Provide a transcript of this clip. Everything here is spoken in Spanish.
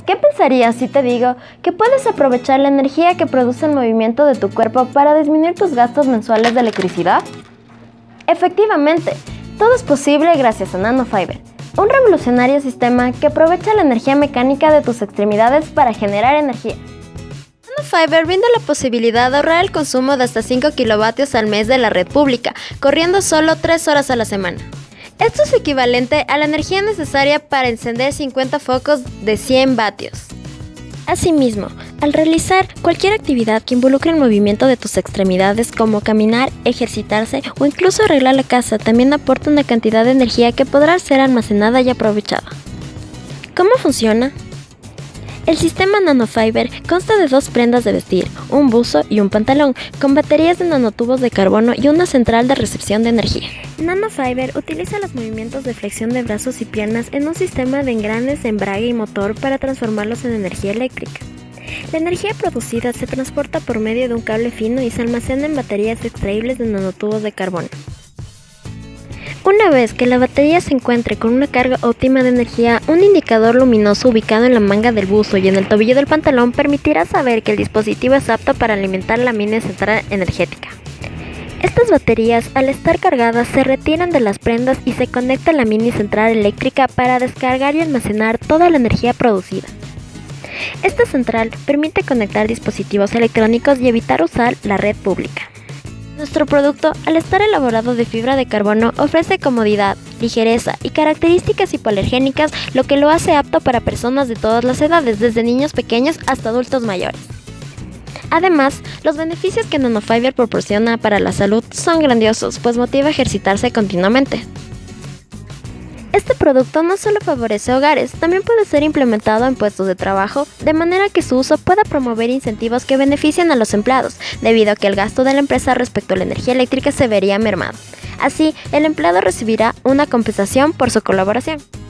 ¿Qué pensarías si te digo que puedes aprovechar la energía que produce el movimiento de tu cuerpo para disminuir tus gastos mensuales de electricidad? Efectivamente, todo es posible gracias a Nanofiber, un revolucionario sistema que aprovecha la energía mecánica de tus extremidades para generar energía. Nanofiber brinda la posibilidad de ahorrar el consumo de hasta 5 kilovatios al mes de la red pública, corriendo solo 3 horas a la semana. Esto es equivalente a la energía necesaria para encender 50 focos de 100 vatios. Asimismo, al realizar cualquier actividad que involucre el movimiento de tus extremidades como caminar, ejercitarse o incluso arreglar la casa, también aporta una cantidad de energía que podrá ser almacenada y aprovechada. ¿Cómo funciona? El sistema Nanofiber consta de 2 prendas de vestir, un buzo y un pantalón, con baterías de nanotubos de carbono y una central de recepción de energía. Nanofiber utiliza los movimientos de flexión de brazos y piernas en un sistema de engranes, embrague y motor para transformarlos en energía eléctrica. La energía producida se transporta por medio de un cable fino y se almacena en baterías extraíbles de nanotubos de carbono. Una vez que la batería se encuentre con una carga óptima de energía, un indicador luminoso ubicado en la manga del buzo y en el tobillo del pantalón permitirá saber que el dispositivo es apto para alimentar la mini central energética. Estas baterías, al estar cargadas, se retiran de las prendas y se conecta a la mini central eléctrica para descargar y almacenar toda la energía producida. Esta central permite conectar dispositivos electrónicos y evitar usar la red pública. Nuestro producto, al estar elaborado de fibra de carbono, ofrece comodidad, ligereza y características hipoalergénicas, lo que lo hace apto para personas de todas las edades, desde niños pequeños hasta adultos mayores. Además, los beneficios que Nanofiber proporciona para la salud son grandiosos, pues motiva a ejercitarse continuamente. Este producto no solo favorece hogares, también puede ser implementado en puestos de trabajo, de manera que su uso pueda promover incentivos que beneficien a los empleados, debido a que el gasto de la empresa respecto a la energía eléctrica se vería mermado. Así, el empleado recibirá una compensación por su colaboración.